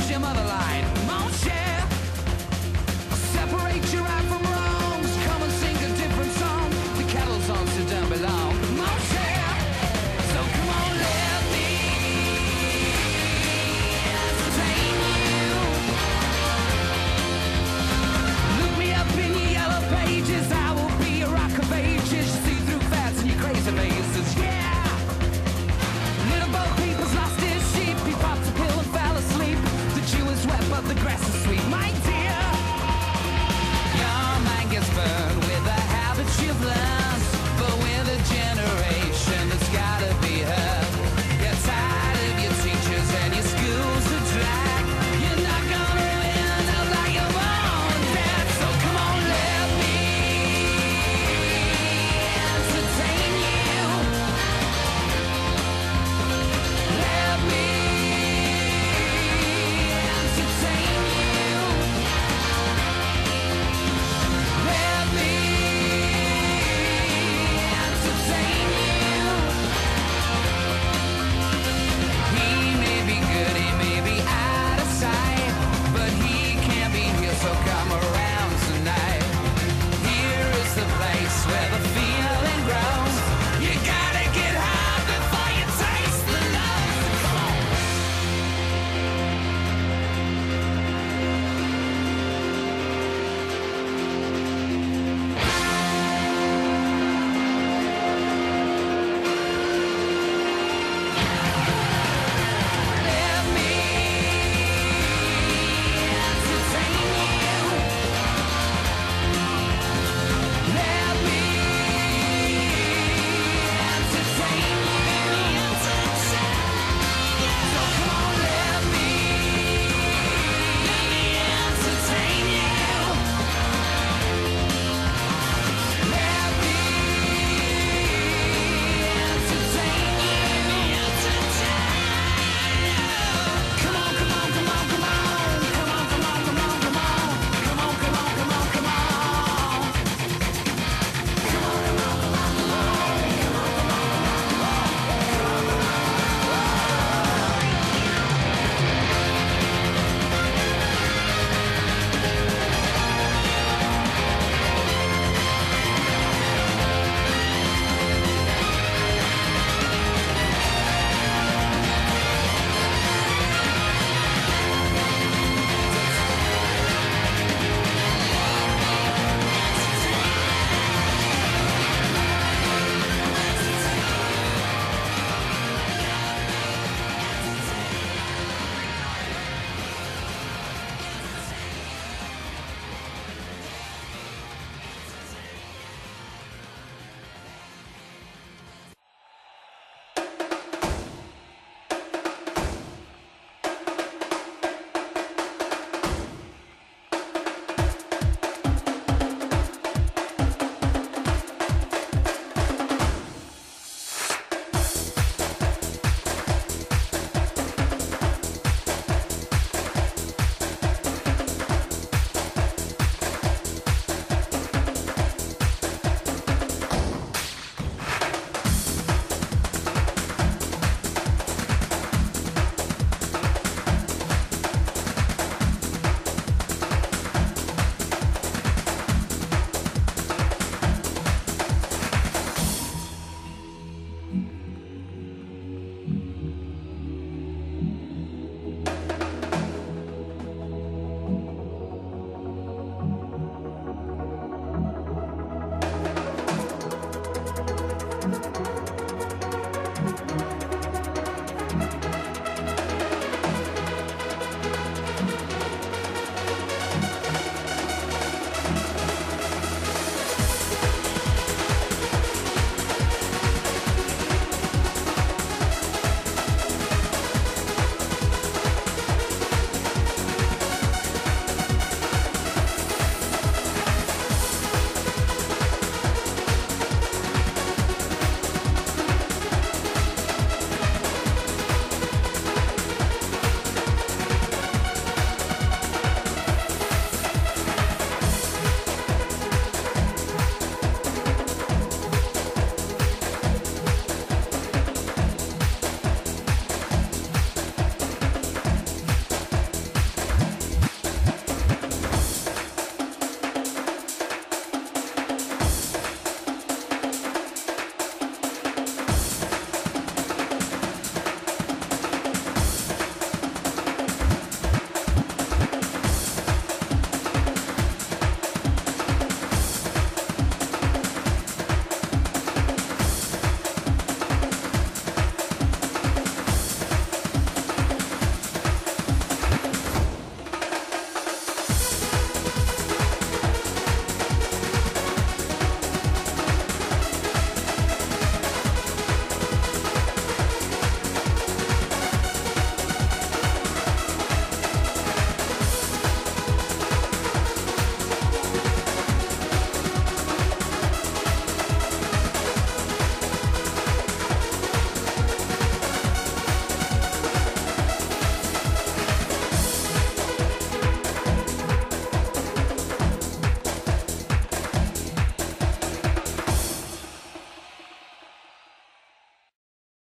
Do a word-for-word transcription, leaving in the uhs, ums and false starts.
is your motherline. Moshe, separate your right from wrongs. Come and sing a different song. The cattle songs that don't belong. Moshe, so come on, let me entertain you. Look me up in your yellow pages. I will be a rock of ages. You see through fats and your crazy faces. Yeah. Little Bo Peep's lost his sheep. He popped a pill and fell asleep. The Jew is wet, but the grass is sweet. My